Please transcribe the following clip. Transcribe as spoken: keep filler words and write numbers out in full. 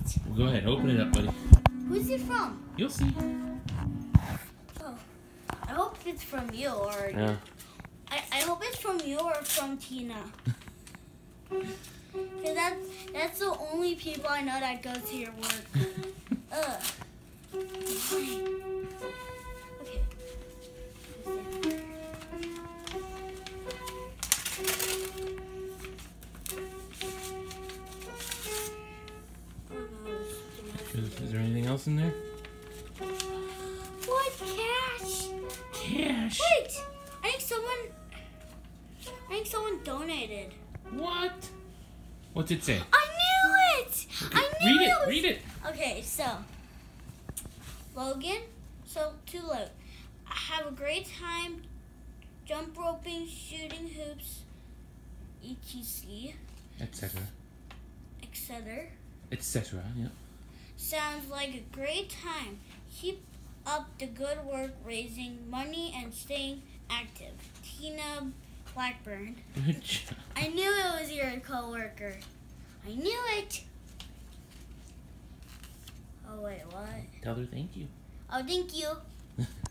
Well, go ahead, open it up, buddy. Who's it from? You'll see. Oh, I hope it's from you or. Yeah. I, I hope it's from you or from Tina. Cause that's that's the only people I know that go to your work. Ugh. Okay. Is, is there anything else in there? What cash? Cash. Wait! I think someone. I think someone donated. What? What's it say? I knew it! I knew Read it. it! Was... Read it. Okay, so Logan. So to Logan, have a great time jump roping, shooting hoops, et cetera, et cetera, et cetera. et cetera. Yeah. Sounds like a great time. Keep up the good work raising money and staying active. Tina Blackburn. Good job. I knew it was your coworker. I knew it. Oh wait, what? Tell her thank you. Oh, thank you.